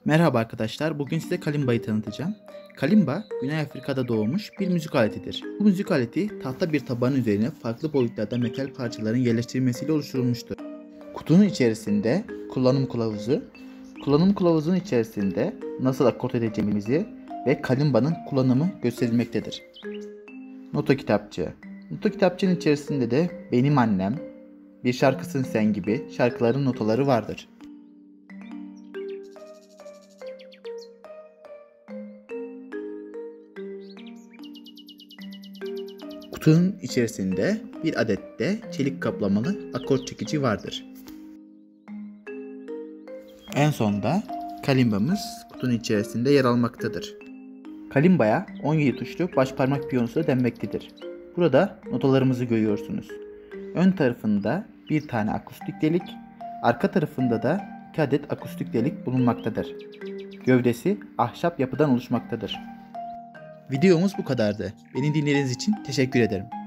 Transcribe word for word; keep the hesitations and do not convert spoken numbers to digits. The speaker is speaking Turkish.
Merhaba arkadaşlar, bugün size kalimba'yı tanıtacağım. Kalimba, Güney Afrika'da doğmuş bir müzik aletidir. Bu müzik aleti tahta bir tabanın üzerine farklı boyutlarda metal parçaların yerleştirilmesiyle oluşturulmuştur. Kutunun içerisinde kullanım kılavuzu, kullanım kılavuzunun içerisinde nasıl akort edeceğimizi ve kalimba'nın kullanımı gösterilmektedir. Nota kitapçığı. Nota kitapçığının içerisinde de Benim Annem, Bir Şarkısın Sen gibi şarkıların notaları vardır. Kutunun içerisinde bir adet de çelik kaplamalı akort çekici vardır. En sonda kalimbamız kutunun içerisinde yer almaktadır. Kalimbaya on yedi tuşlu baş parmak piyanosu denmektedir. Burada notalarımızı görüyorsunuz. Ön tarafında bir tane akustik delik, arka tarafında da iki adet akustik delik bulunmaktadır. Gövdesi ahşap yapıdan oluşmaktadır. Videomuz bu kadardı. Beni dinlediğiniz için teşekkür ederim.